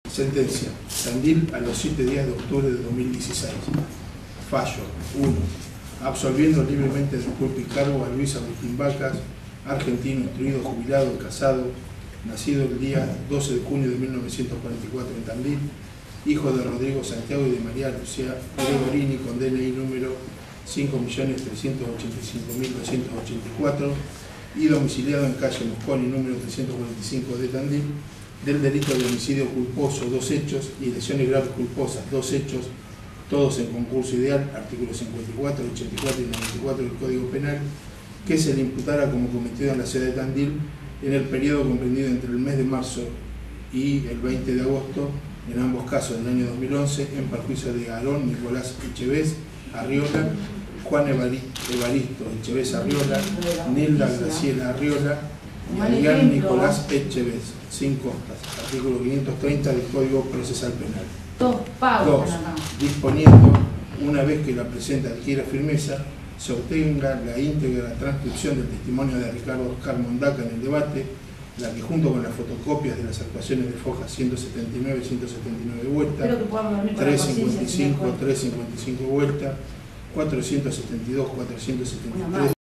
Sentencia. Tandil a los 7 días de octubre de 2016. Fallo. 1. Absolviendo libremente del culpa y cargo a Luis Agustín Vacas, argentino, instruido, jubilado, casado, nacido el día 12 de junio de 1944 en Tandil, hijo de Rodrigo Santiago y de María Lucía Gregorini, con DNI número 5.385.284 y domiciliado en calle Mosconi número 345 de Tandil, del delito de homicidio culposo, 2 hechos, y lesiones graves culposas, 2 hechos, todos en concurso ideal, artículos 54, 84 y 94 del Código Penal, que se le imputara como cometido en la sede de Tandil en el periodo comprendido entre el mes de marzo y el 20 de agosto, en ambos casos del año 2011, en perjuicio de Aarón Nicolás Echevez Arriola, Juan Evaristo Echevez Arriola, Nilda Graciela Arriola y Adrián Nicolás Echevez, sin costas. Artículo 530 del Código Procesal Penal. 2. Disponiendo, una vez que la presente adquiera firmeza, se obtenga la íntegra transcripción del testimonio de Ricardo Oscar Mondaca en el debate, la que junto con las fotocopias de las actuaciones de Foja 179 y 179 vuelta, 355, 355 vuelta, 472, 473,